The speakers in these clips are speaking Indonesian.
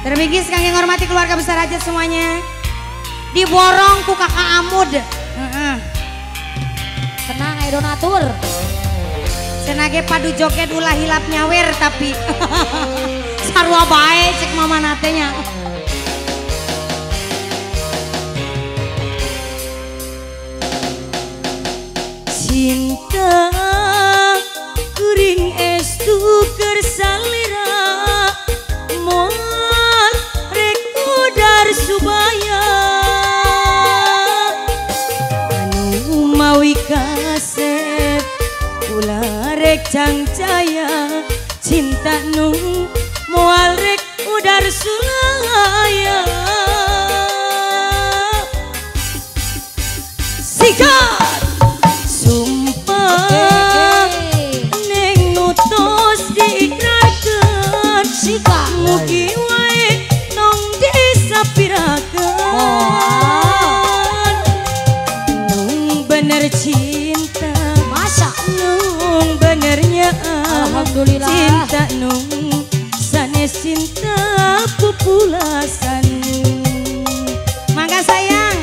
Terpikis kang yang hormati keluarga besar aja semuanya. Diborong ku kakak Amud. Tenang ayo donatur. Senage padu joget ulah hilap nyawer tapi sarua bae cek mama natenya. Cinta kuring estu keur salira moal rek udar subaya anu mawi kasep ulah rek cangcaya cinta nu moal rek udar sulaya sikat mugi wae tong disapirakeun nung bener cinta masa nung benernya alhamdulillah cinta nung sanes cinta pupulasan mangga sayang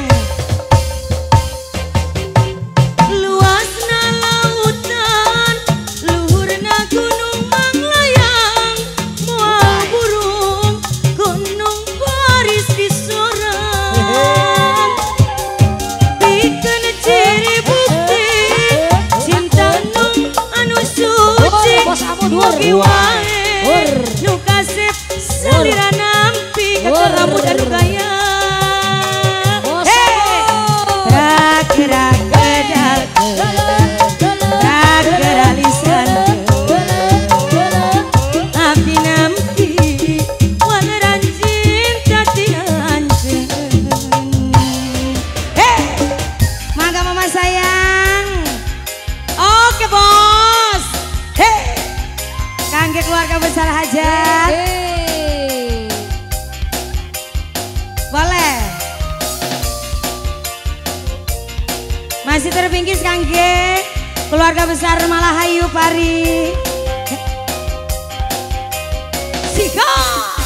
luasna lautan luhurna gunung manglayang moal burung gunung baris di sorang pikeun ciri bukti cinta nung anu suci mugi wae nu kasep salira nampi kata rambut anu gaya gerak gedal geralisan abdi nampi waleran cinta tianjeun mangga mama sayang oke bos kangge keluarga besar hajat boleh masih terpingkis kangge keluarga besar Malahayu Pari sikat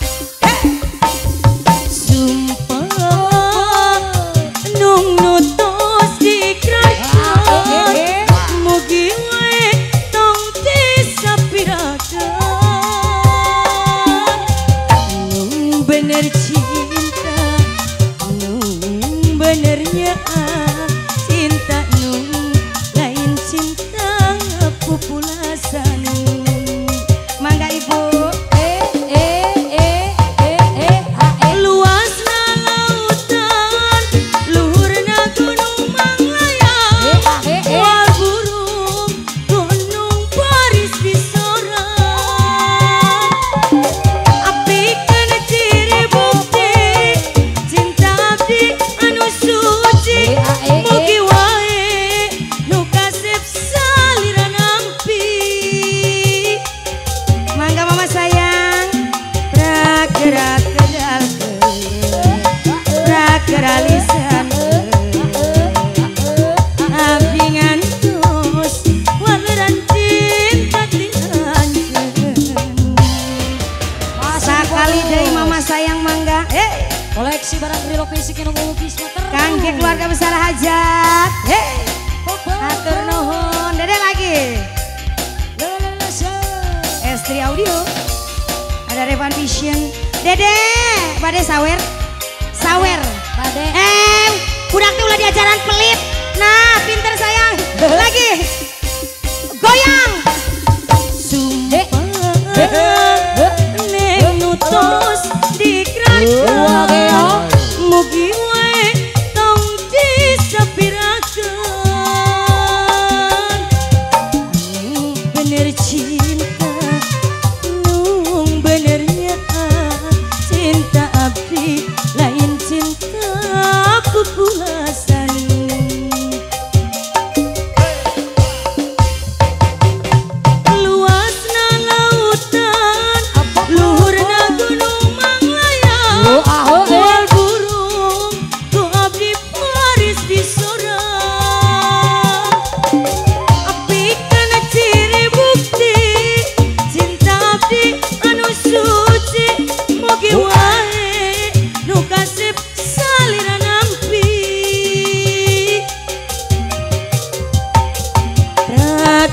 sumpah nung nutus dikrakeun mugi wae tong disapirakeun nung bener cinta nung benernya cinta nung lain cinta pupulasan mangga ibu luasna lautan luhurna gunung manglayang moal burung gunung baris di sorang apikeun ciri bukti cinta abdi anu suci mugi wae nu kasep salira nampi mangga mama sayang gerak gedal geralisan abdi ngantos waleran cinta tianjeun sakali deui mama sayang mangga koleksi barang Rilo Fisik yang ngelukis meter kangge keluarga besar hajat atur nuhun dede lagi Estri Audio ada Revan Vision dede bade sawer bade budak teh ulah diajaran pelit nah pinter sayang lagi goyang neng nutus dikrakeun mugi wae tong disapirakeun nung bener cinta nung benernya cinta abdi lain cinta pupulasan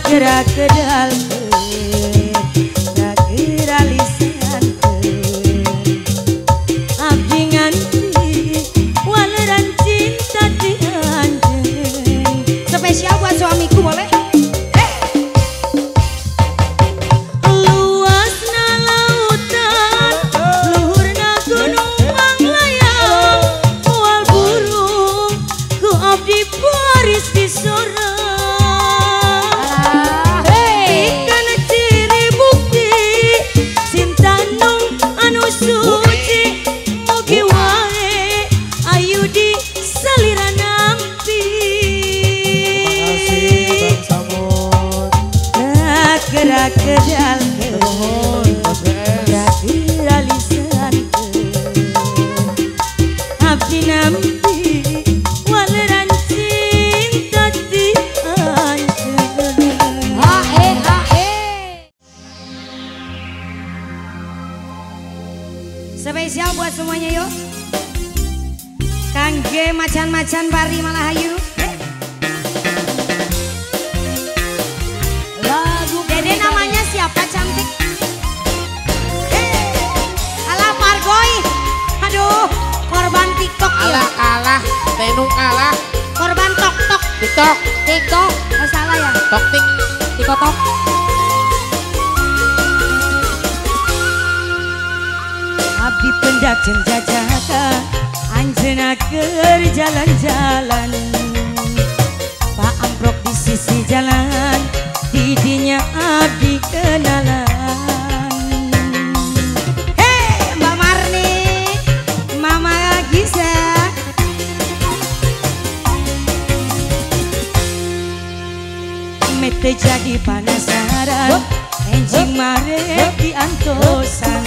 gerak kedalkeun tak geralisan abdi nganti waleran cinta dianjeun. Spesial buat suamiku boleh. Luasna lautan luhurna gunung manglayang mual burung ku abdi baris di sorang. Suci mugi wae ayu di salira nampi. Makasih Bang Samud. Gerak kedalkeun gerak iralisan abdi nampi waleran cinta dianjeun. Spesial buat semuanya yuk. Kangge macan-macan bari Malahayu. Lagu Dede namanya siapa cantik? Alah Margoy. Aduh, korban TikTok ya. Alah, tenung alah. Korban tok-tok. TikTok. Oh salah ya? Tok-tik. TikTok. Abdi pendak jenjajaka anjeunna keur jalan-jalan. Pak Amprok di sisi jalan didinya abdi kenalan. Hei Mbak Marni, Mama Giza. Mete jadi penasaran enjing marek di antosan.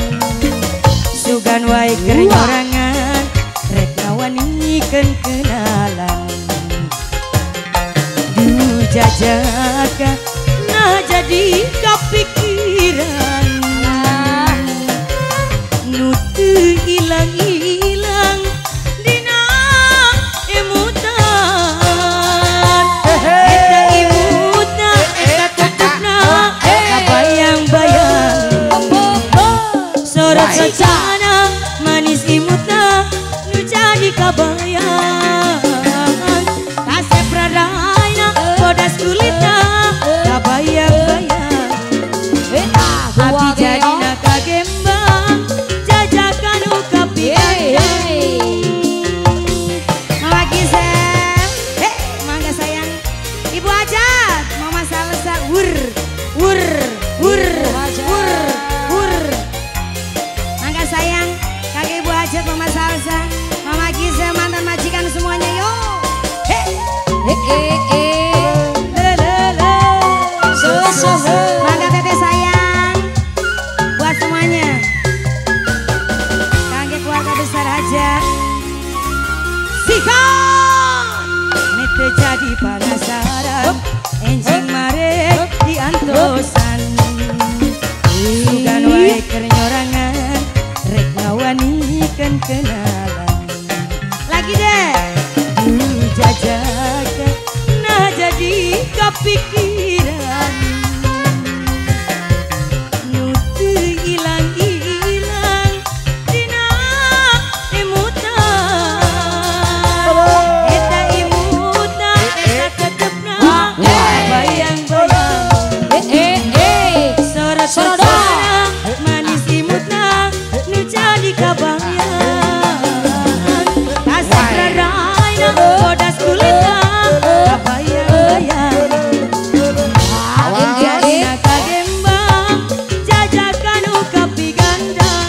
Sugan wae keur nyorangan rek ngawanikeun kenalan. Du jajaka nah jadi kapikiran nu teu ilang-ilang dina emutan. Eta imutna eta tetepna kabayang-bayang sorot sacana manis imutna nu jadi kabayang. Kasep radayna bodas kulitna kabayang-bayang. Abdi jadina kagembang jajakan nu kapigandang. Mama Gisel, mangga sayang. Ibu Ajat, Mama Salsa, wur. Mangga sayang, kakek Ibu Ajat, Mama Salsa, Mama Gisel, mantan majikan semuanya yo. Mangga teteh sayang, buat semuanya. Kakek keluarga besar aja. Sikon, mete jadi penasaran, enjing marek di antosan. Sugan wae keur nyorangan, rek ngawanikeun kenalan. Lagi deh, jajaka nah jadi kapikiran. Nu teu ilang-ilang dina emutan. Eta imutna eta tetepna bayang-bayang. Sorot-sorot manis imutna nu jadi kabayang. Kasep radayna bodas kulitna kabayang-bayang. Jadina kagembang jajakan nu kapigandang.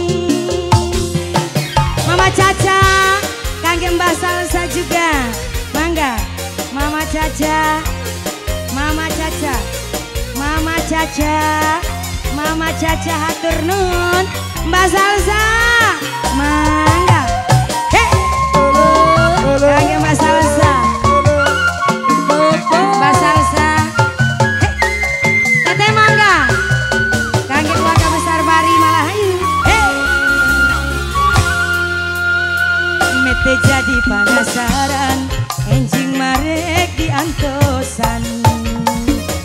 Mama Caca, kangge Mbah Salsa juga. Mangga, Mama Caca, Mama Caca, Mama Caca, Mama Caca hatur nuhun. Mbah Salsa, mangga. Kangge Mbah Salsa, Mbah Salsa. Teteh mangga. Kangge keluarga besar Bari Malahayu. Mete jadi penasaran enjing marek di antosan.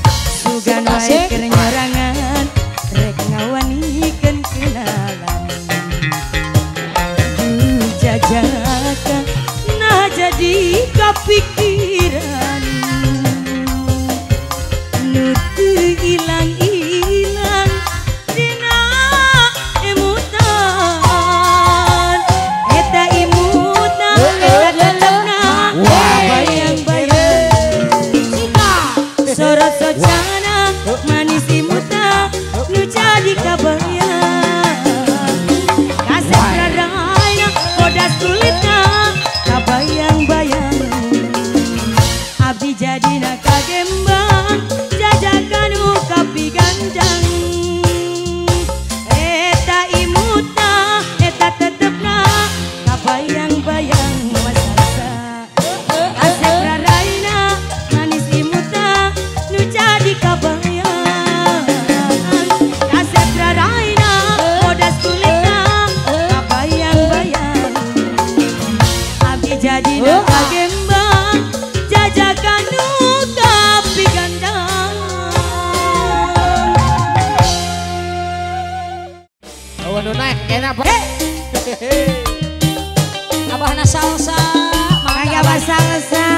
anu teu ilang-ilang dina imutan eta imutan eta tetepna bayang-bayang sorot socana manis imutan nu jadi kabayang kasep rarayna bodas kulitna kabayang-bayang abdi jadina kagembang jajakan kapi gandang eta imutna eta tetepna kabayang-bayang wasasa asep rarayna manis imutna nu jadi kabayang asep rarayna bodas kulitna kabayang-bayang abdi jadina kagembang jajakan kapi gandang. Awan nu naik enak Pak. Abahna salsa. Mangga basalsa.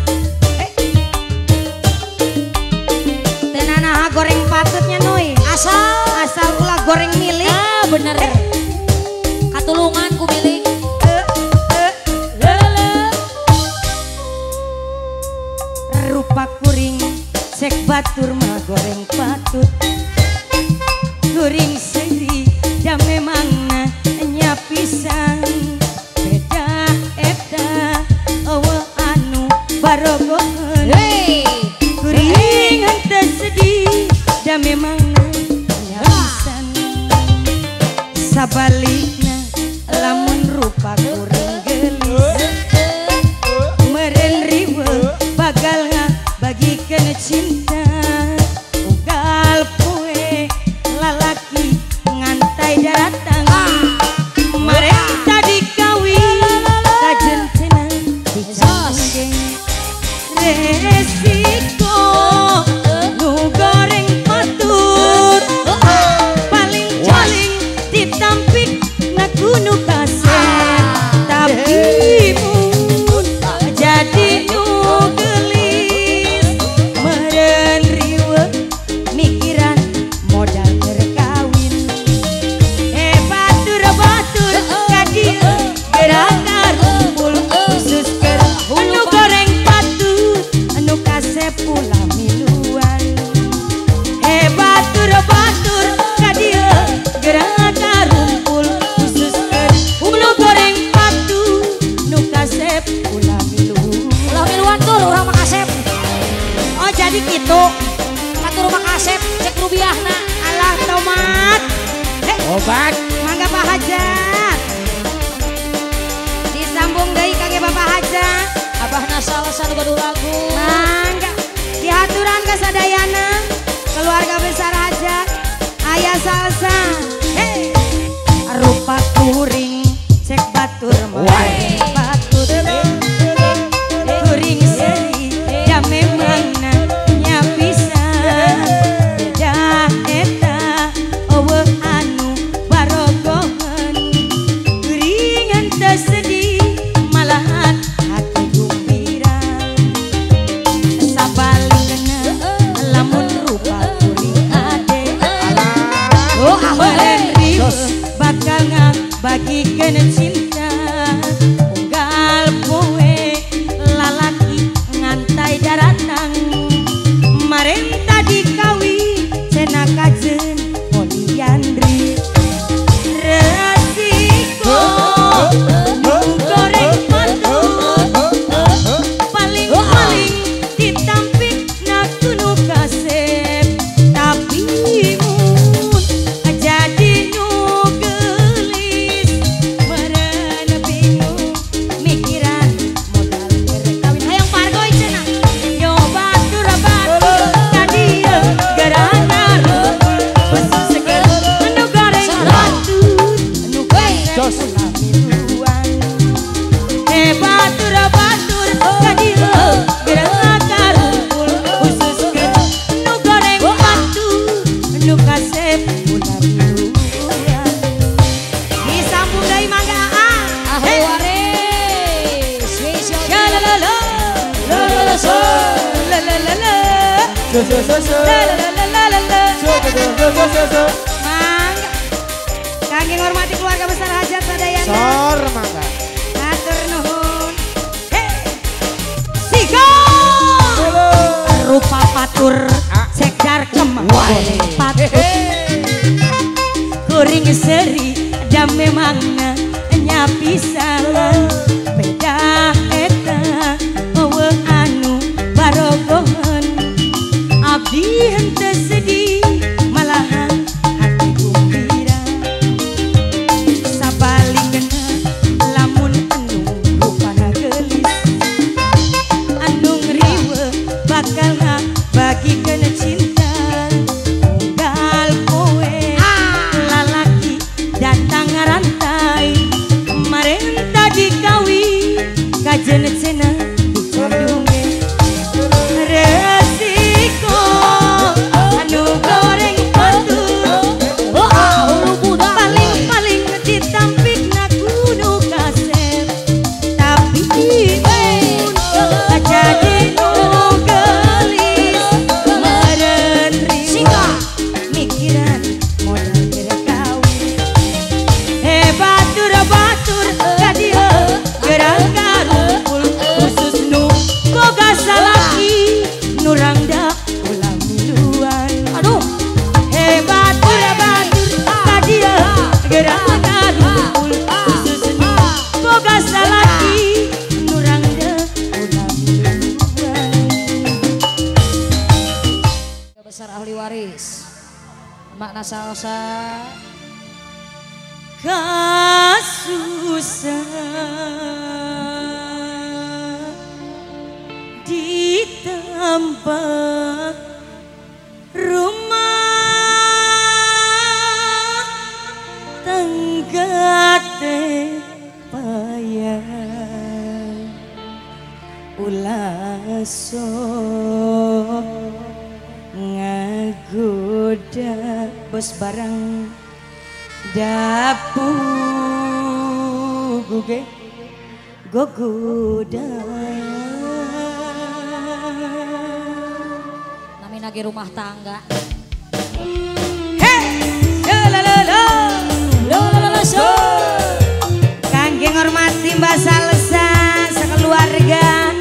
Tenanaha goreng patutnya Noy. Asal ulah goreng milik. Ah bener. Katulungan ku milik. Rupa kuring cek batur mah goreng patut kuring seri dan memangna nyapisan beda eta eueuh anu barogoheun kuring henteu sedih dan memangna nyapisan sabalikna lamun rupa kuring gelis meren riweuh bakal bagikeun cinta ugal poe lalaki ngantai datang marek tadi kawin kajenteuna dicanggeng resiko nu goreng patut paling paling ditampik ngaku nu kasep tapi mun jadi nu gelis meren riweuh mikiran modal berkawin batur-batur kadieu gerak rumpul khusus keur anu goreng patut anu kasep ulah miluan batur-batur kadieu gerak rumpul khusus keur anu goreng patut anu kasep ulah miluan. Ulah miluan tur urang makasep. Oh jadi gitu. Katur makasep cek rubiahna. Alah tomat. Obat. Mangga Pak Hajat. Disambung deui kage Bapak Hajat. Abahna salsa nu gaduh lagu. Mangga. Dihaturan ka sadayana keluarga besar Hajat. Aya salsa. Hey. Rupa kuring cek batur mah patut. Kuring seri da memangna nyapisan beda eta eueuh anu barogoheun kuring henteu sedih malahan hati gembira sabalikna lamun rupa kuring ade meren riweuh bakal bagikeun cinta Mangga. Kangge ngormati keluarga besar hajat sadayana. Sor mangga. Atur nuhun. Siga. Rupa patur sekdar kemawai patur. Kuring seri dan memang nyapisalan beda eta wewe anu barogohan abdi henteu sedih malahan hati gembira sabalikna lamun anu rupana gelis anu ngriwe bakal bagikeun cinta unggal kowe lalaki datang ngarantai marenta dikawi kajenet cenah dicandunge resiko anu goreng patur paling ditampikna kudu kasep tapi mun jadi nu gelis meureun riwa mikiran modal kawin batur kadieu gerak karumpul khusus nu boga salaki nurangda ulah miluan aduh batur kadieu gerak karumpul khusus nu boga salaki nurangda ulah miluan. Besar ahli waris makna salsa kasusah ditambah rumah tangga teh payah ulah sok ngagoda bos barang dapu guge gogoda nami nage rumah tangga kangge ngormati Mbak Salsa sekeluarga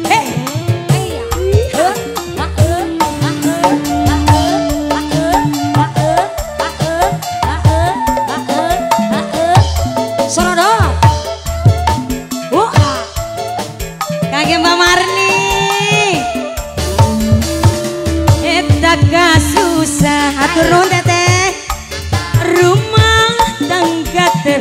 Mbak Marni eta kasusah atur nuhun teteh rumah tangga teh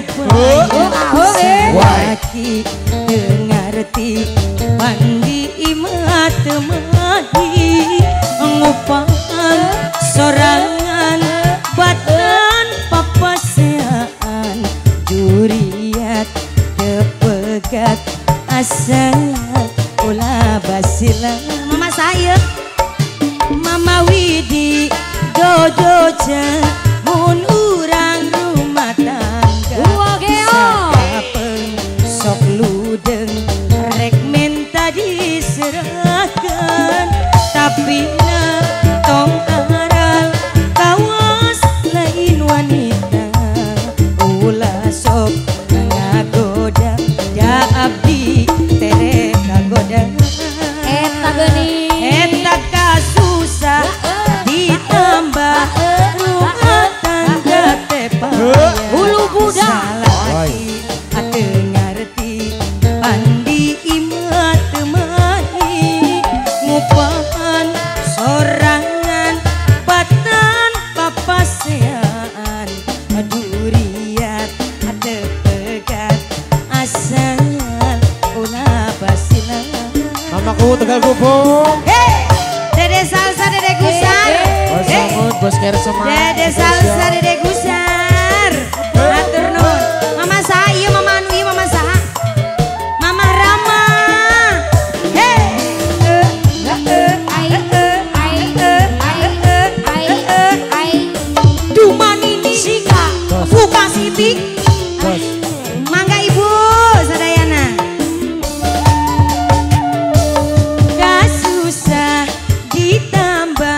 waki dengarti mandi imah temani ngupahan sorangan batan papasean juriat tepegat asal ulah basila mama saya mama Widi dodoja mun urang rumah tangga sakapeng sok ludeng rek minta diserahkan tapi na tong aral kawas lain wanita ulah sok ngagoda da abdi tere kagoda eta geuning eta kasusah ditambah rumah tangga teh payah hulu budak salaki ate ngarti pandi imah temani ngupahan sorangan batan papasean duriat ate pegat asal ulah basilan Mamaku Tegal Gubung. Dede Salsa Dede Gusar. Bos Samud, Bos Kersema. Dede Salsa Dede Gusar. Atur nuhun. Mama saha ieu mama anu ieu mama saha? Mama Rama. Dumanini Sika. Buka Siti. Bos. Mangga Ibu sadayana. Kasusah ditambah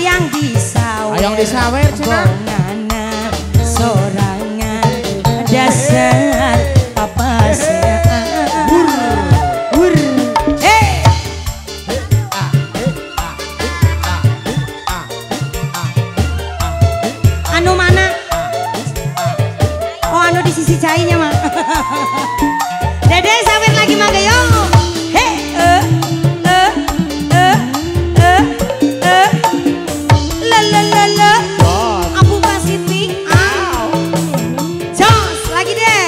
hayang disawer. Hayang disawer cenah. Bongana sorangan dasar papasean. Wur. Hey. Anu mana? Oh anu di sisi cainya mah. Dede sawer lagi mangga yo. Hey, la la la la. Abu Pasiti. Jos lagi deh.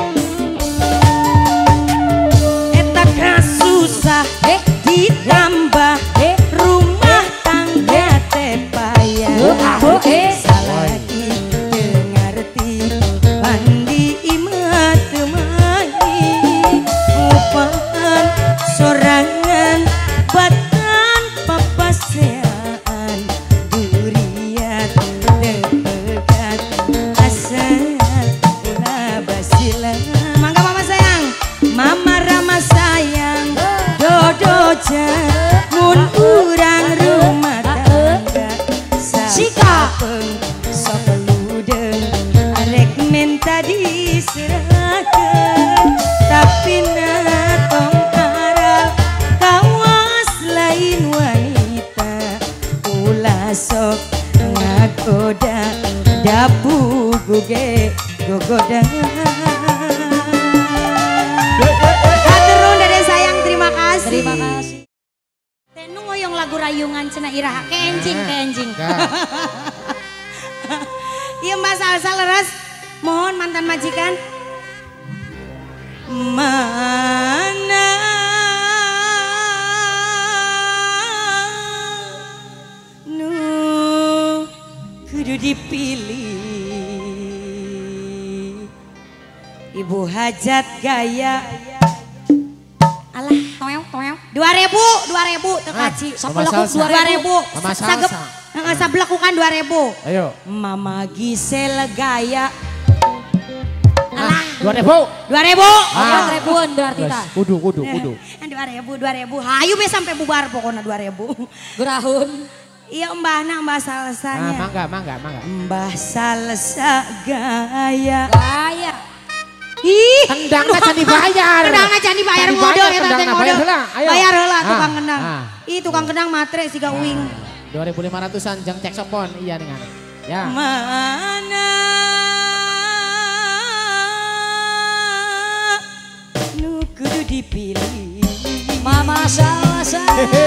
Eta kasusah ditambah rumah tangga teh payah. Salagi dengarti pandi imah temani upahan sorangan batan papasean duriat depegat asal ulah basila. Mangga mama sayang, mama rama sayang, dodo mun urang rumah tangga sapeng sapeludeng arek minta diserahkan tapi natong aral kawas lain wanita ulah sok ngagoda dabu guge gogoda. Haturun dede sayang, terima kasih. Terima kasih. Tenu ngoyong lagu rayungan cenah iraha keenjing. Iya Mbak Salsa leres, mohon mantan majikan. Mana nu kudu dipilih Ibu Hajat Gaya. Alah, toel. 2000 tekaci. Sapelaku 2000. Mama Sagep Salsa. sabelakukan 2000. Ayo. Mama Gisel Gaya. Alah, 2000. 2000. Ribuan berarti Wes, tah. kudu. 2000. Hayu be sampai bubar pokoknya 2000. Gerahun. Iya Mbah Salsanya. Mangga. Mbah Salsa Gaya. Gaya. Ih, Tendangna can dibayar. Tendangna can dibayar Can modal dibayar, eta teh tendangna, modal. bayar heula, ayo. Bayar heula Ah, tukang kendang. ah. Ih tukang kendang matre siga uing. 2500-an jeng cek sopon iya dengan. Ya. Mana nu kudu dipilih. Mama Salsa.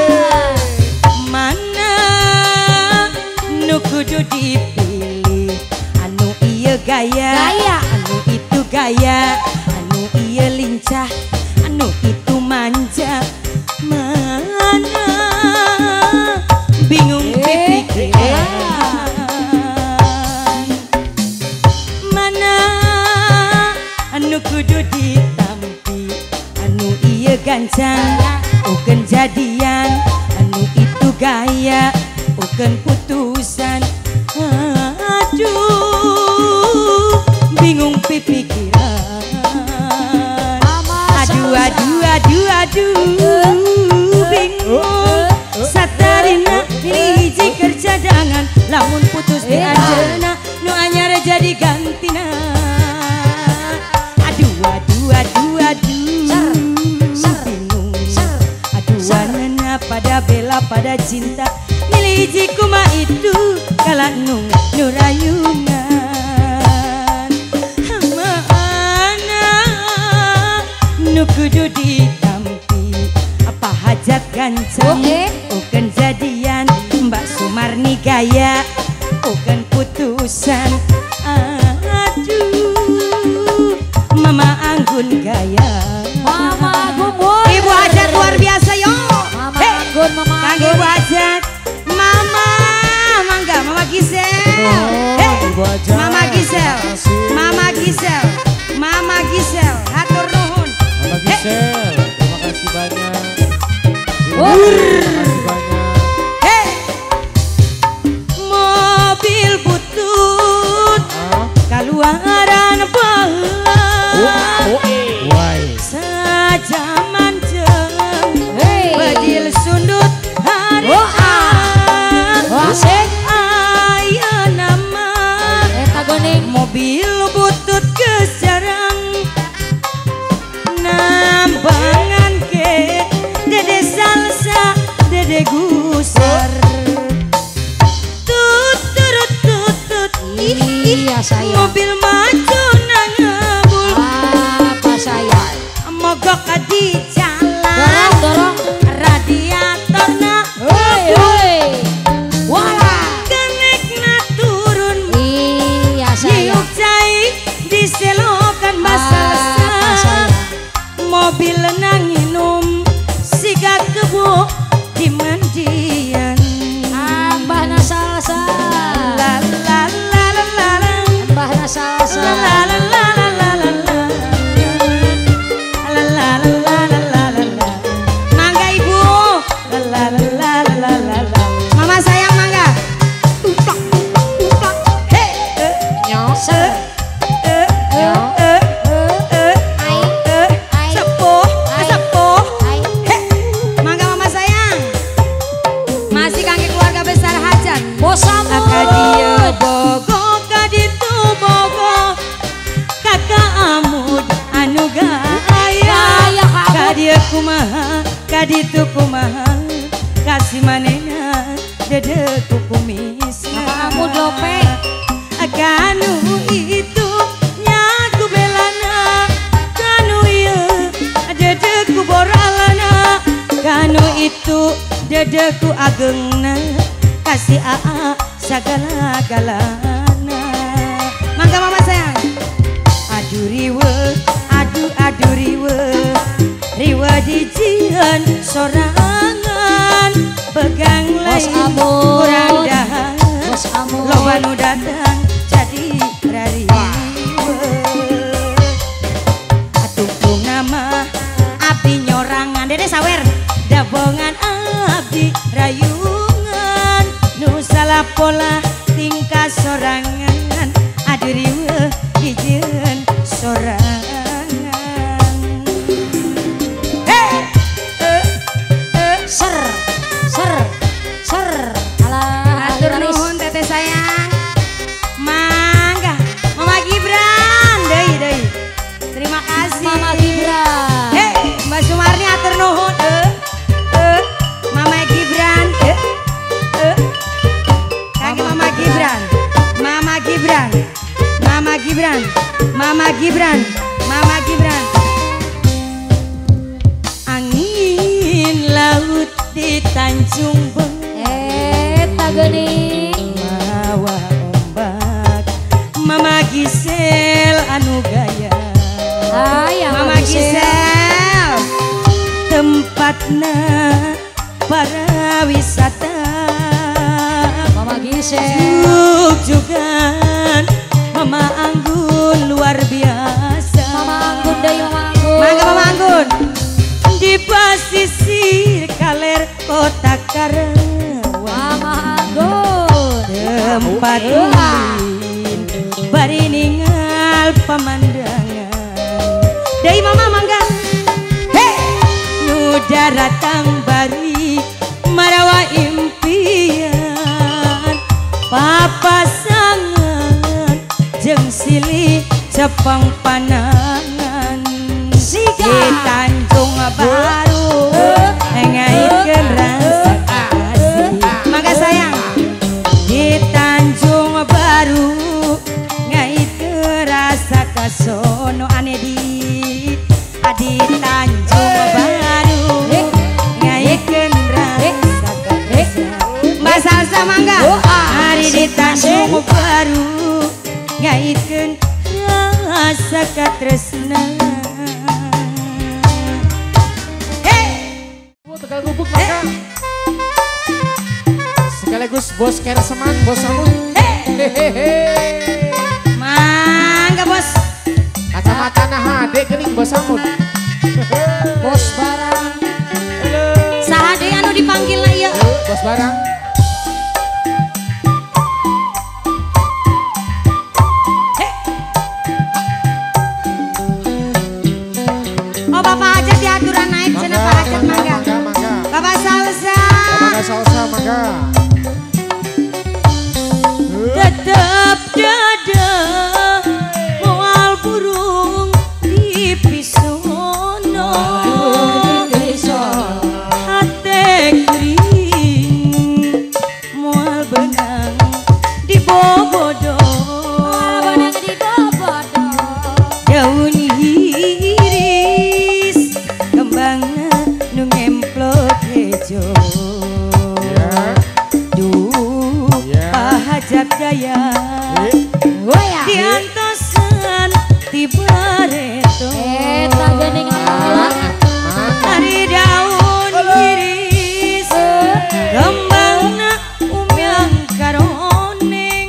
Mana nu kudu dipilih. Anu ieu gaya. Anu itu gaya. Anu ieu lincah. Anu itu manja. Mana bingung pipikiran. Mana anu kudu ditampi. Anu ieu gancang ukeun jadian. Anu itu gaya ukeun putusan. Aduh bingung pipikiran. Aduh bingung. Satarina hiji kerja dangan lamun putus di ajeuna nu anyar jadi gantina. Aduh bingung. Aduanana pada bela pada cinta milih hiji kuma itu kalak nu rayungan. Mana nu kudu ditampi apa hajat gancang ukeun jadian Mbak Sumarni gaya ukeun putusan. Aduh Mama Anggun gaya. Mama Gumun. Ibu Hajat luar biasa yo. Mama Anggun, Mama Kang Anggun. Ibu Hajat. Mama mangga Mama Gisel. Ibu Hajat. Mama Gisel. Terima kasih. Mama Gisel. Hatur nuhun. Mama Gisel, terima kasih banyak. Wur. Terima kasih banyak. Hei. Mobil butut kaluaran baheula. Why? Sajaman jeung Hey. bedil sundut hari saya. Mobil maju nangebul. Apa saya? Mogok di jalan. Dorong. Radiatorna Hei. Wala. kenekna turun. Iya saya. Hiuk cai diselokan Apa basah. saya? Mobil nanginum siga kebo di mandian. Ambahna salsa. La la la la la la. Ambahna salsa. La la la la la la la la. La la la la la la la la. Mangga ibu. La la la la la la la. Mama sayang mangga. Uplak uplak. Hei. Nyok. Ser. Sepuh, sepuh. Hai. Hei. Mangga mama sayang. Masih kangge keluarga besar hajat. Bos Amut. Kadieu bogo kaditu bogo. Kakak Amud anu gaya. Gaya ka Amud. Kadieu kumaha kaditu kumaha. Kasih manehna dedeku kumis. Kakak Amud lope. Kanu itu nyaku belana. Kanu ieu dedeku boralana. Kanu itu dedeku agengna. Kasih aa sagala-galana. Mangga mama sayang. Adu riwe, adu riwe. Riwe dijieun sorangan. Begang Bos lain Amut. kurang dahan. Bos Amut. Loba nu datang jadi rariwe. Atuh nama abdi nyorangan dede sawer. Dabongan abdi rayungan. Nu salah pola tingkah sorangan. Adu riwe dijieun sorangan. Hey! Ser. Alah. Atur Laris. nuhun teteh sayang. Mangga Mama Gibran deui. Terima kasih. Mama Gibran. Hei, Mbak Sumarni atur nuhun. Mama Gibran. Kangge Mama Gibran. Mama Gibran. Mama Gibran. Mama Gibran. Mama Gibran. Angin laut di Tanjung Beng. Geuning. Mawa ombak. Mama Gisel anu gaya. Aya Mama Gisel tempatna para wisata. Mama Gisel. Jugan Mama Anggun luar biasa. Mama Anggun deui Mama Anggun. Mangga Mama Anggun. Di pasisir kaler kota Karawang. Mama Anggun. Tempat lain bari ningal pemandangan. Deui mama mangga. Hei, nu daratang bari marawa impian. Papasangan jeung silih cepeng panangan. Siga. Di Tanjung Baru ngaitkeun rasa asih. Mangga sayang. Di Tanjung Baru ngaitkeun rasa kasono ane di Tanjung Baru ngaitkeun rasa kasono. Mbak Salsa mangga. Hari di Tanjung Baru ngaitkeun rasa katresna. Tegal Gubuk maka. Sekaligus bos Kerseman, bos Amut. Hehehe. Mangga bos. Kacamata nah hade geuning bos Amut. Bos barang. Saha deui anu dipanggilna ieu? Bos barang. Oh Bapak Hajat diaturan naik cenah Pak Hajat mangga. Bapak Salsa. Bapak Salsa mangga. Tetep dada moal burung di pisono. Hate kering hajat gaya Goyang. diantosan tiba reto Eta geuning alat. Ari daun iris kembangna umyang karoneng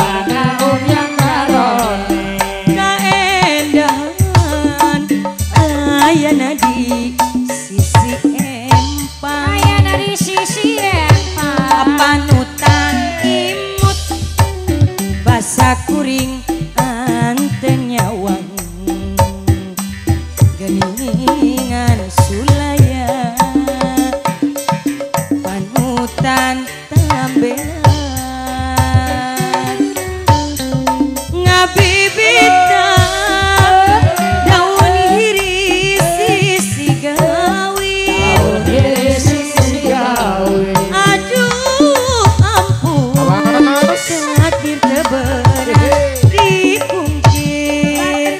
kaendahan ayana di sisi empang Ayana di sisi empang. panutan imut basa kuring anten nyawang geningan sulaya panutan tambelan ngabibita daun iris sisi gawin aduh ampun hadir teberan dikungkir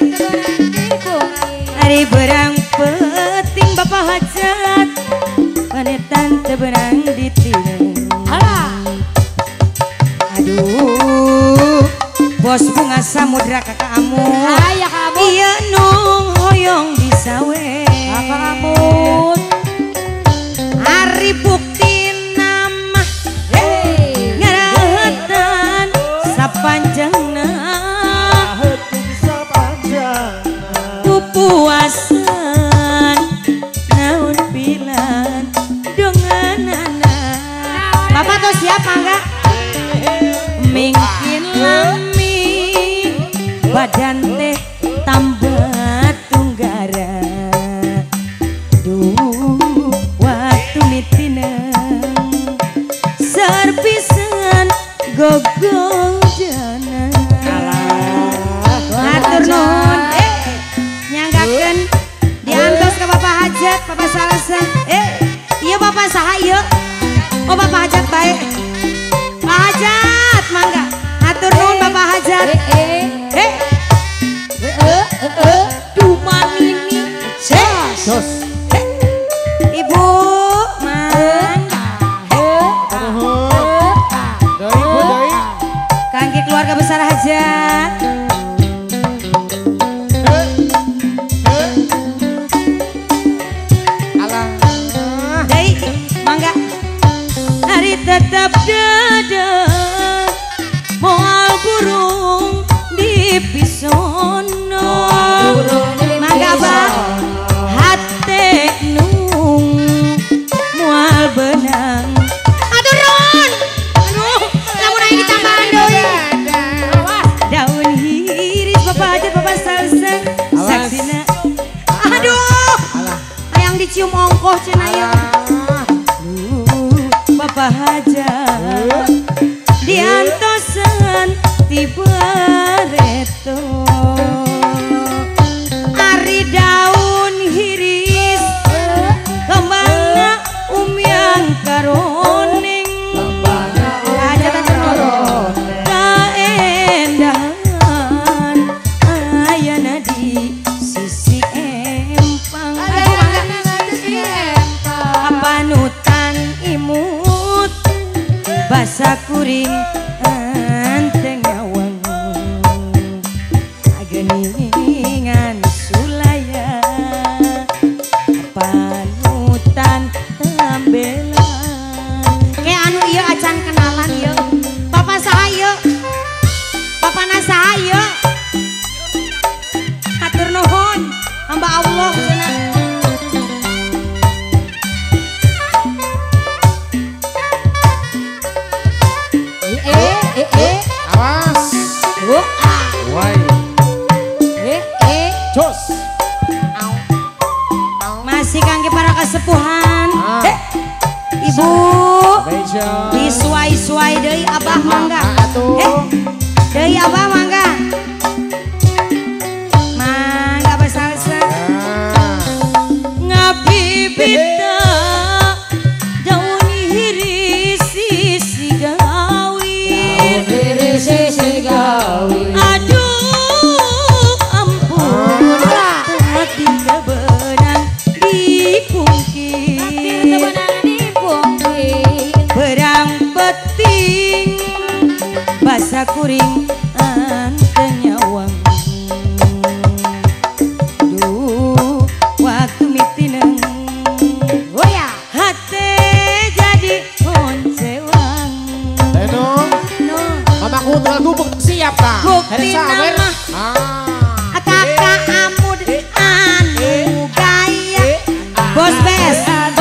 hari berang peting bapak hajat panetan teberang ditineng aduh bos bunga samudra kakak amu Ayah kamu. iya nung hoyong di sawe Kamu. hari bukti nama Hey. ngarahetan sapanjangna pupuasan naun pilan donganana bapak tuh siapa enggak mungkin lami badan teh tambah tunggara duh waktu mitineng serpisan gogol jana atur nuhun nyanggakeun diantos ke bapak hajat bapak salasa iya bapak saha ieu oh bapak hajat baik pak hajat mangga atur nuhun bapak hajat dumanini Jos. ibu mangga Doi Bu doi. kangge keluarga besar hajat Alah. Dai, mangga. Hari tetap dada moal burung di pisono. Mangga bang, hate nung moal benang. Aduh Ron, aduh, lamun aing ditambahan deui. Daun hiris bapak hajat bapak salsa, saksina. Aduh, Alah. ayang dicium ongkoh cenah ya. Bapak hajat diantosan tiba reto ari daun hiris kembangna umyang karoneng hajatan karoneng kaendahan ayana di sisi empang panutan imut basa kuring antanyawang duh waktu mitineng oh ya hati jadi poncewang Tenung no mamaku tinggal gubuk siap kah? bukti nama kakak amud anu gaya bos bes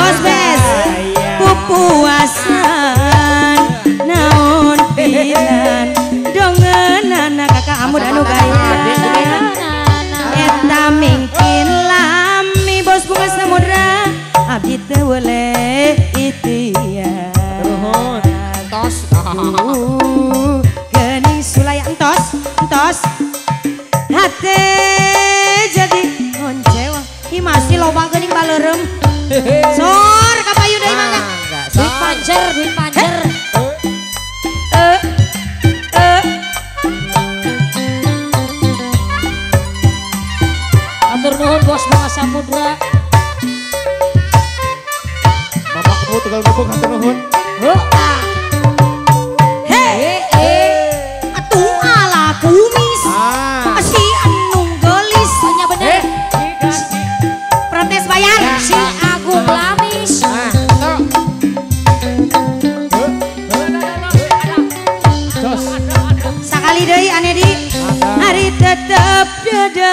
pupuasan naon pilan dongeunana kakak amud anu gaya eta mungkin lami bos bunga samudra abdi teu weuleh itian tos geuning sulaya entos hate jadi oncewa ih masih loba geuning baleurem sor ka payu deui mangga Duit panjer atur nuhun bos Bunga Samudra mamaku tinggal gubuk hatur nuhun atuh ala kumis masih anu gelis hanya bener protes bayar si Agung Lamis sakali deui ane di hari tetep dada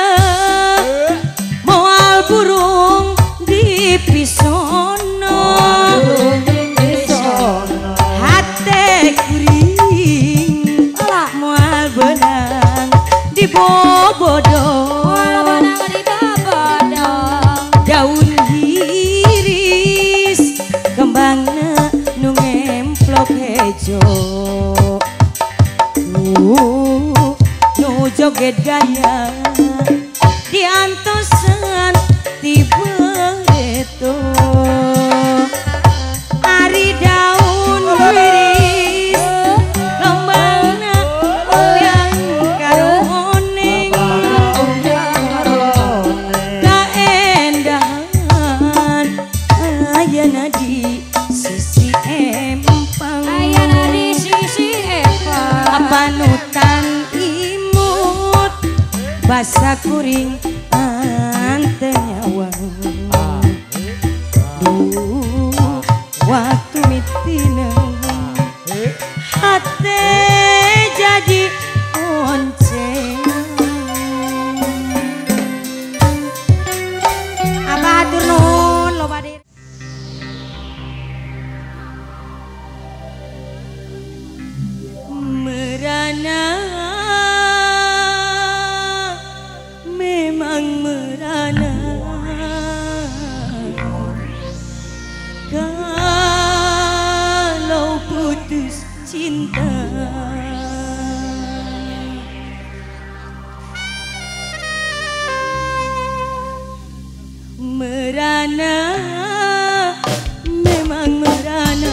moal burung di pisono hate kuring moal benang di bobodong daun hiris kembangna nu ngemplok hejo nu joget gaya diantosan tiba itu ari daun wiris lombana yang karoneng kaendahan ayana di sisi empang panutan imut basa kuring antanyawang duh waktu mitineng hate jadi onceng apa atur nuhun loba deui merana memang merana kalau putus cinta merana memang merana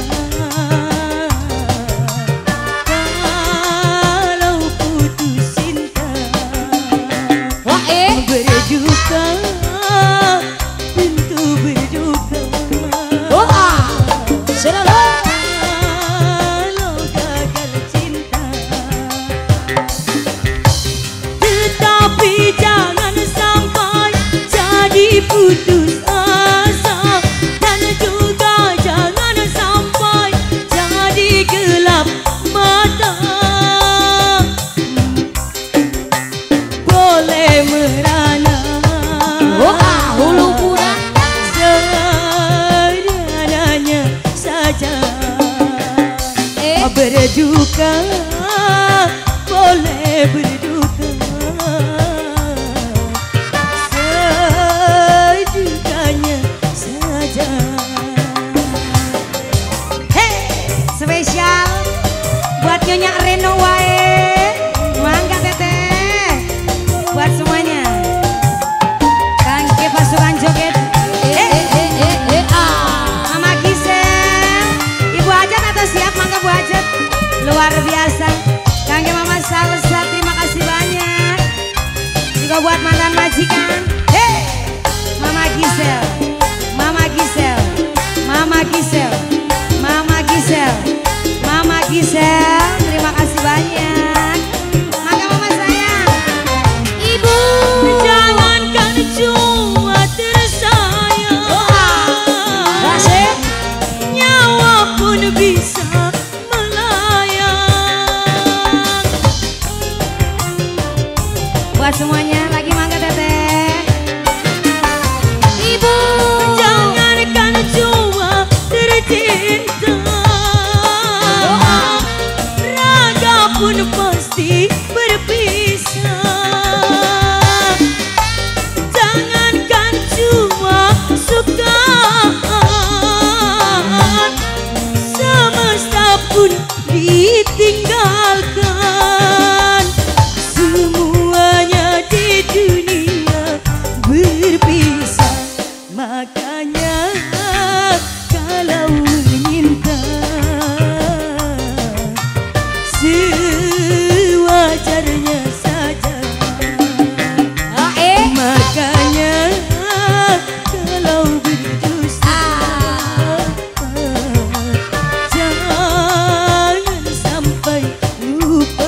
berduka tentu berduka kalau gagal cinta tetapi jangan sampai jadi putus asa dan juga jangan sampai jadi gelap mata boleh merana hulu kurang seadanya saja berduka boleh berduka sedukanya saja hey spesial buat Nyonya Reno wae mangga teteh buat semuanya kangge pasukan joget Mama Gisel Ibu Hajat atau siap mangga Bu Hajat luar biasa kangge Mama Salsa terima kasih buat semuanya. Lagi mangga teteh. Ibu. Jangankan cuma tercinta, raga pun pasti berpisah. Jangankan cuma suka, semesta pun ditinggalkan. Semuanya di dunia berpisah. Makanya kalau meminta sewajarnya saja. Makanya kalau berdusta jangan sampai lupa.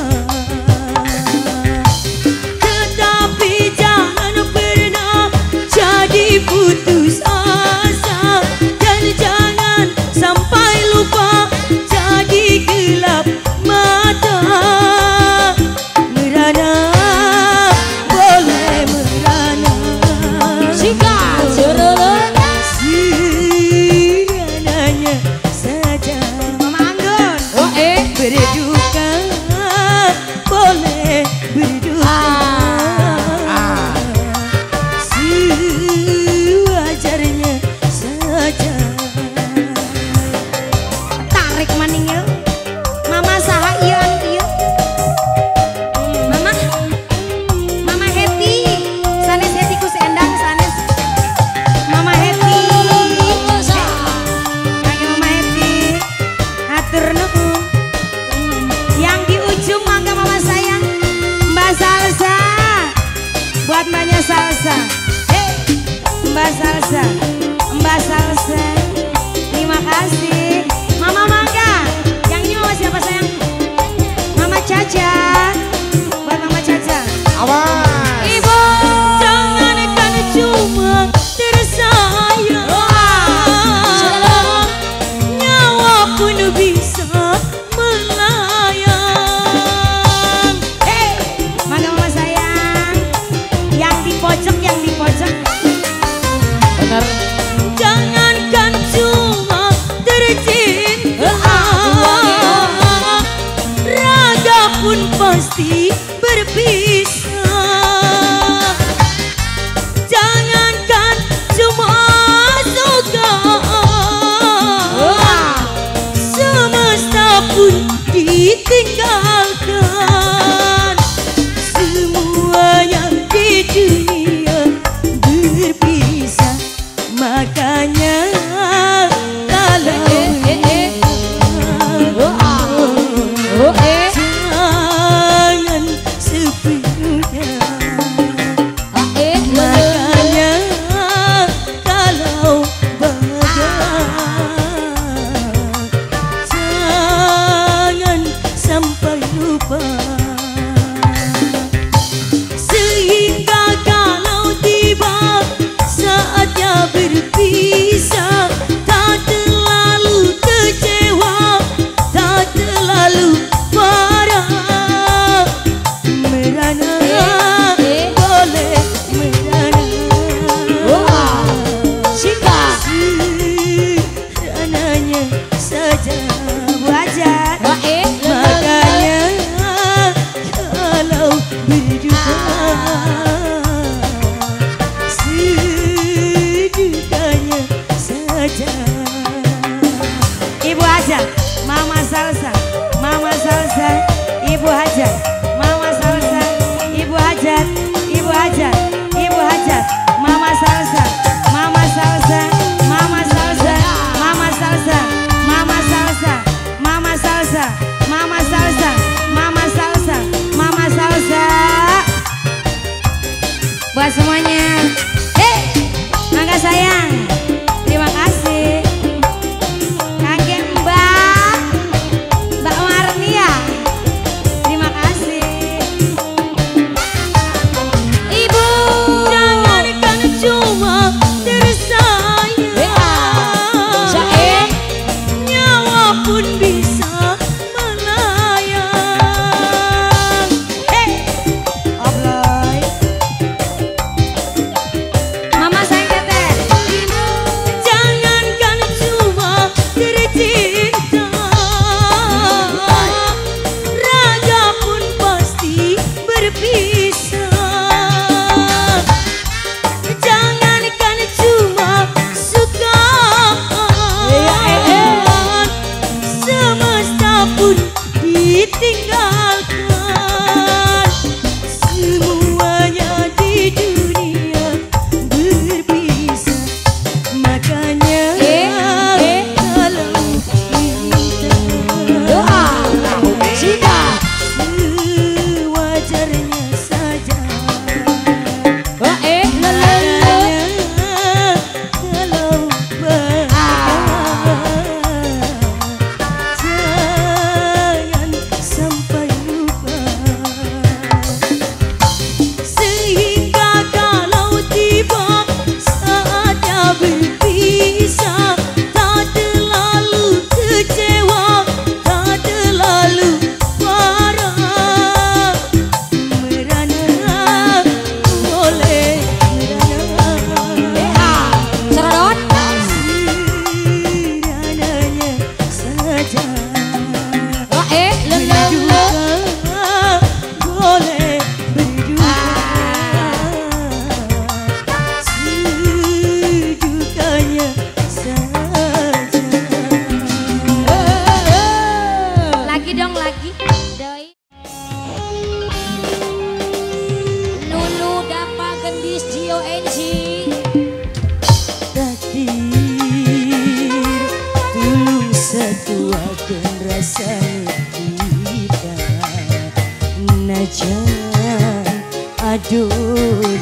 Tetapi jangan pernah jadi putus asa, dan jangan sampai lupa jadi gelap mata. Merana boleh merana, Jika cerulun. seadanya saja. Mama Anggun. Berduka boleh berduka, sewajarnya saja. Tarik maning yuk. Mama saha ieu anu ieu? Mama Hetty. Sanes Hetty ku seendang sanes. Mama Hetty. Kangge Mama Hetty. Hatur nuhun. Yang di ujung mangga mama sayang. Mbak Salsa. Buat mbaknya Salsa. Hey, Mbak Salsa. Mbak Salsa. Terima kasih. Mama mangga. Yang ini mama siapa sayang? Mama Caca. Buat Mama Caca. Awas. Ibu. Jangankan cuma tersayang, nyawa pun bisa melayang. Hey, mangga mama sayang. Yang di pojok, yang di pojok. Bener. Jangankan cuma tercinta, raga pun pasti berpisah. Jangankan cuma suka, semesta pun ditinggalkan. Semuanya di dunia berpisah. Makanya kalau jangan sepenuhnya. Makanya kalau bahagia jangan sampai lupa. Sehingga kalau tiba saatnya berpisah, tak terlalu kecewa, tak terlalu marah. Merana boleh merana, Jika. serananya saja. Bu Ajat. Makanya Najan aduh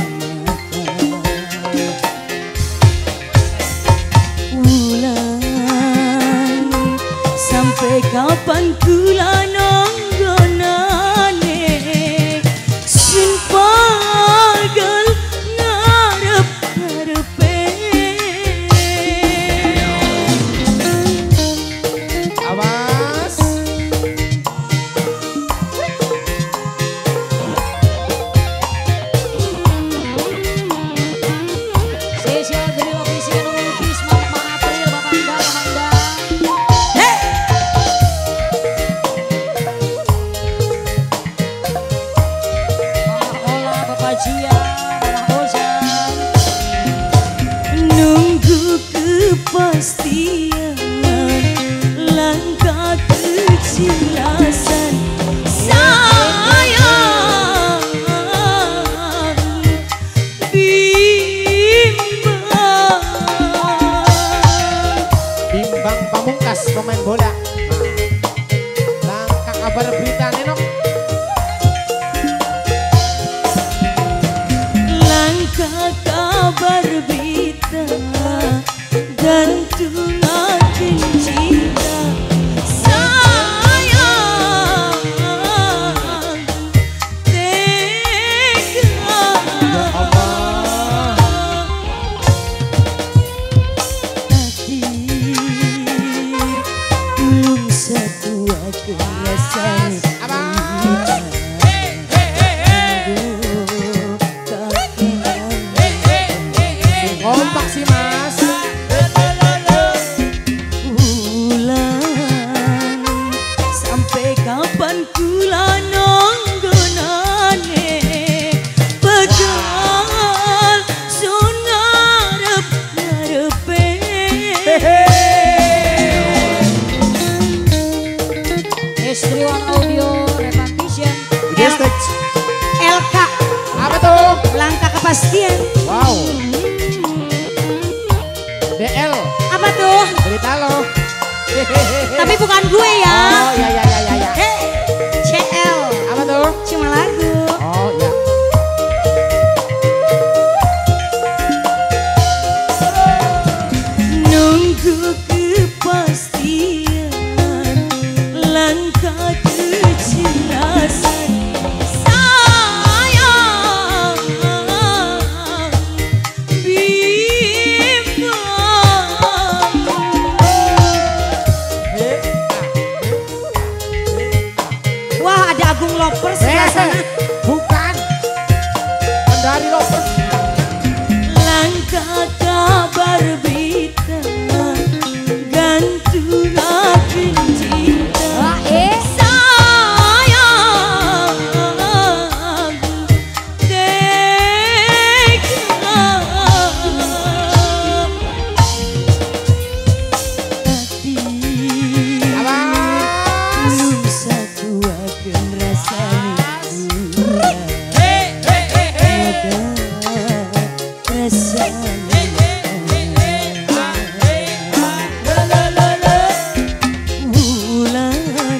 ulang sampai kapan kula nonggonane sin pagal ngarep-ngarepe Awas. Spesial dari official melukis Mama April Bapak Anda. Mama Ola Bapak Jia Mama Ozan. nunggu kepastian langkah kejelasan sayang Bimbang Pamungkas pemain bola. Nah, langkah kabar berita Nenok. langkah kabar berita gantungan cinta sayang tega takdir belum satu aku rasanya Kompak sih Mas. ulang sampai kapan kula nonggonane bakal sun ngarep-ngarepe Istri One Audio Repartition. Stage. LK Apa tuh? langkah kepastian. Wow. DL. Apa tuh? Berita lo. Tapi bukan gue ya. Oh ya ya ya ya ya. CL Apa tuh? cuma lagu. Oh ya. nunggu kepastian langkah kejelasan sayang bimbang Wah ada Agung Lovers sebelah sana. Bukan. Kendari Lovers. langkah kabar berita gantungan cinta sayang tega takdir Awas. belum satu akan rasanya bulan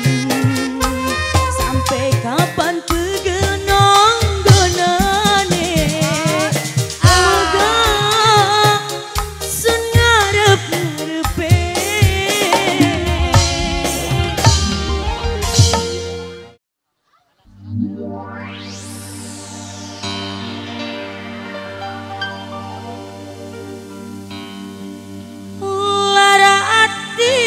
sampai kapan pegel nonggonane moga sun ngarep-ngarepe lara ati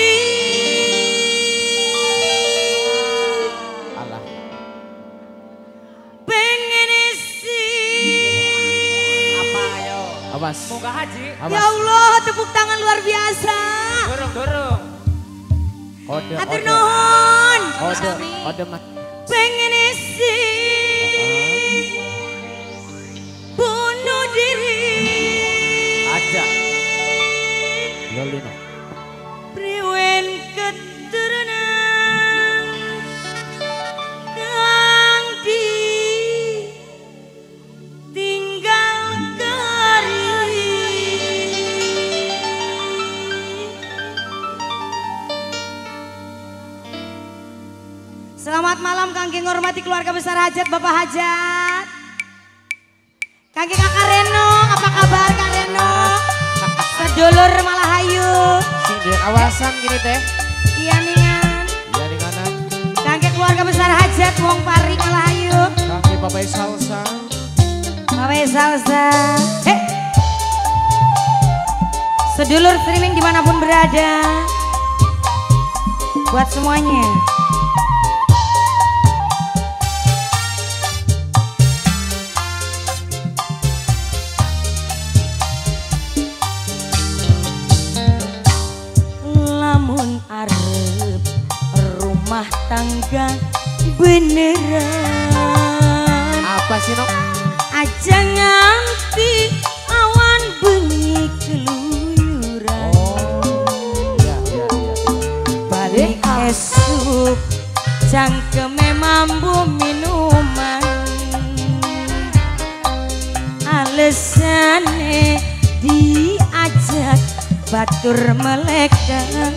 Alah. pengen isi Apa ayo? Awas. Moga haji. Awas. Ya Allah tepuk tangan luar biasa. Dorong. Kode. Hatur nuhun. Kode. Kode Mas. pengen isi bunuh diri Aja. Lolino. priwen keturunan kang tinggal kari Selamat malam menghormati keluarga besar hajat Bapak Hajat. Kaki Kakak Reno, apa kabar Kak Reno? Sedulur Malahayu. Sing di kawasan gini teh. Iya ningan. Iya di kanan. Kaki keluarga besar hajat Wong Pari Malahayu. Kaki Bapak Salsa. Bapak Salsa. Sedulur streaming dimanapun berada. Buat semuanya. Lamun arep rumah tangga beneran, Apa sih Nok? aja nganti awan bengi keluyuran. Iya iya iya. Balik esuk cangkeme mambu minuman, alesane diajak batur melekan.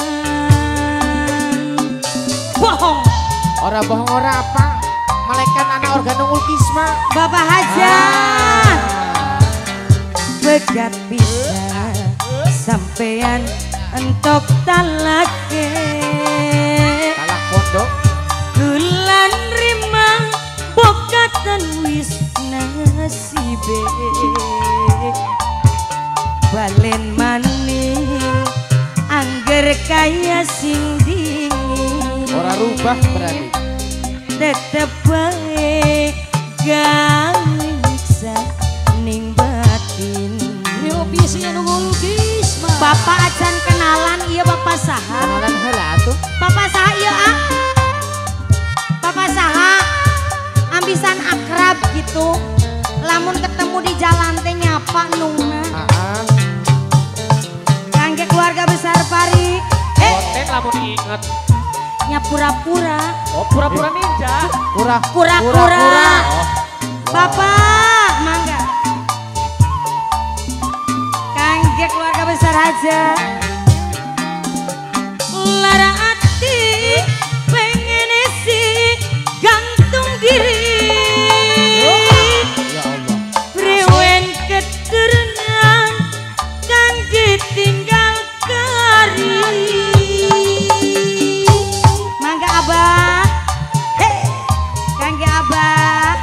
Bohong. Ora bohong ora apa? Malekan anak organ Ulkisma. Bapak Hajat. Begat bisa sampean entok talake. Talak pondok. Bulan rima bokatan wis nasibe. Balen maning angger kaya sing dingin. Ora rubah berarti. Tetep bae gawe nyiksa ning batin. Yo biasanya nunggu lukis mah. Bapak acan kenalan iya Bapak saha? Kenalan heula tuh. Bapak saha iya ah? Bapak saha? Ambisan akrab gitu. Lamun ketemu di jalan teh nyapa nungna. Heeh. Kangge keluarga besar Pari. Konten lamun diinget. Nyapura-pura. Oh pura-pura ninja. Kura-kura. Bapak, mangga. Kangge keluarga besar aja. Lara ati pengen isi gantung diri. Ya Allah. Priwen keturunan kan ditinggal kari. Mangga Abah. Hei, kangge Abah.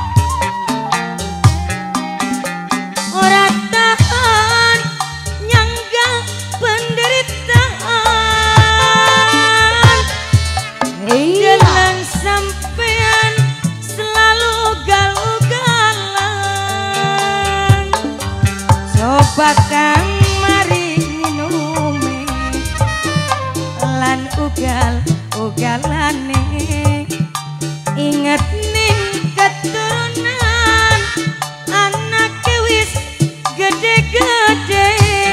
Ora tahan nyangga penderitaan. Dalam sampean selalu ugal-ugalan. Coba kang mari minume lan ugal-ugalane. Ingat ning keturunan anak wis gede-gede.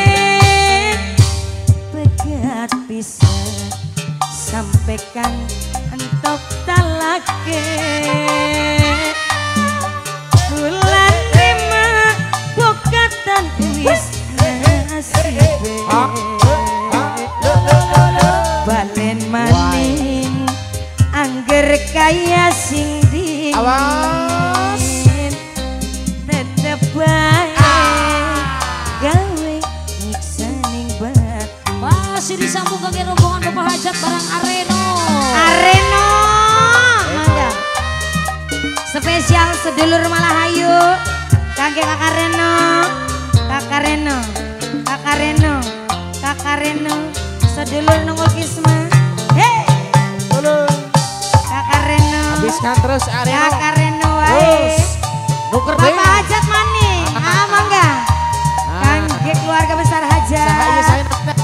Begat bisa sampaikan entok talake. Bulan lima bokatan wis nasibe. Balen maning angger kaya sing dingin. Awas. Tetep bae gawe nyiksa ning batin. Masih disambung ke rombongan Bapak Hajat barang Areno. Areno. Mangga. Spesial sedulur Malahayu. Kangge Kakak Reno. Kakak Reno. Kakak Reno. Kakak Reno. Sedulur nunggu Kisma. Hei. Kakak Reno. Habiskan terus Areno. Kakak Reno wae. Terus. Nuker deh. Bapak Hajat mani. Ah mangga. Kangge keluarga besar Hajat. Sahaya saya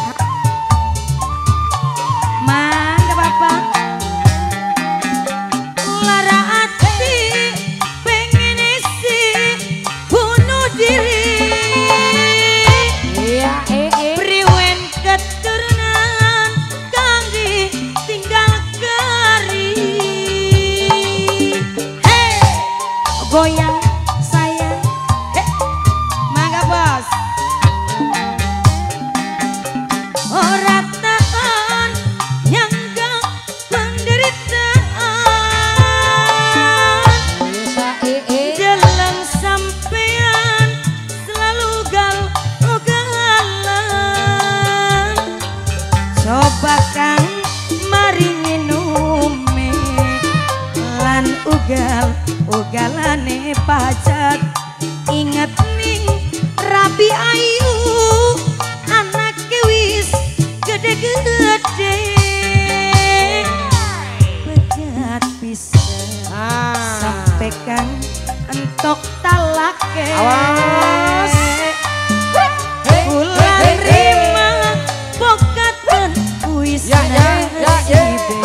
Mangga Bapak. Lara ati pengen isi bunuh diri. Iya, Priwen keturunan kang ditinggal kari. Hey, goyang sayang. Hey, mangga bos. Ora tahan nyangga penderitaan. lan ugalane pajak inget ning rabi ayu anak wis gede-gede bejat bisa sampai kan entok talake Awas. bulan rima bokatan wis Ya, ya, ya, ya.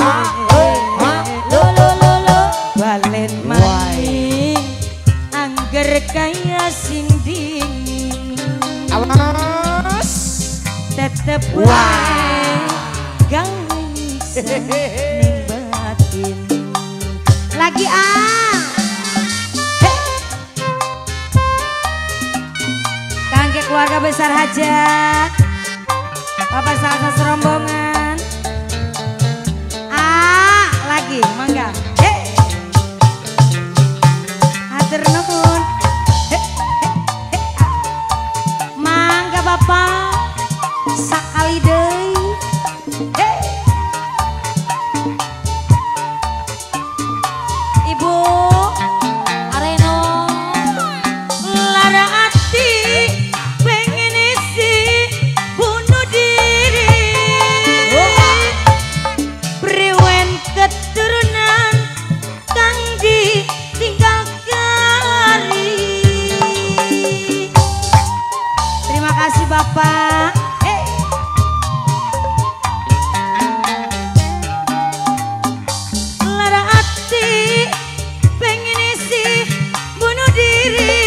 balen maning angger kaya sing dingin Awas. tetep wae gawe nyiksa ning batin Lagi kangge keluarga besar hajat Bapak salsa serombongan lagi mangga hatur nuhun mangga Bapak sakali deui Ibu Areno lara ati pengen isi bunuh diri priwen keturunan kang ditinggal kari. Terima kasih Bapak. Lara ati pengen isi bunuh diri.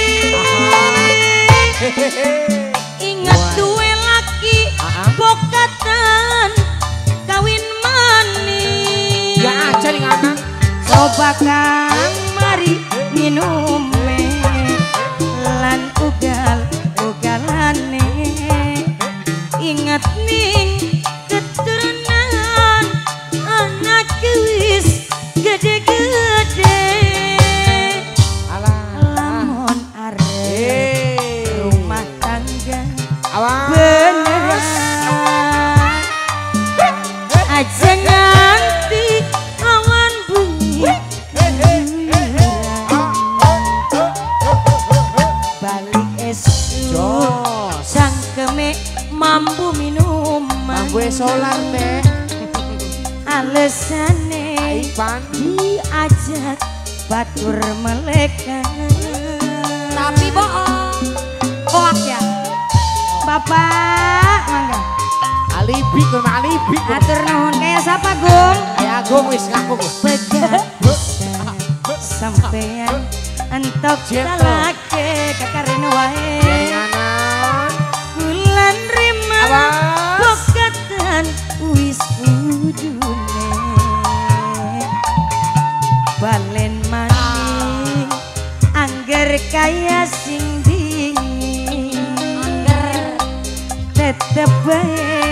Ingat duwe laki bokatan kawin manis. Ya aja nih anak. Coba kang mari minum lan ugalane ingat ning keturunan anak wis gede-gede lamun arep rumah tangga Awas. beneran aja nganti awan bunyi balik esuk Jos. cangkeme mampu minuman Gue solar teh. alesane Ipan. diajak batur melekan tapi bohong. hoak ya Bapak mangga Alibi gue mah alibi. atur nuhun kayak siapa Gung Ya gue wis ngaku gue. pegat sampean entok Jeko. talake kakarin wae Anak. bulan rima Awas. bokatan wis udune balen maning angger kaya sing dingin Angger tetep bae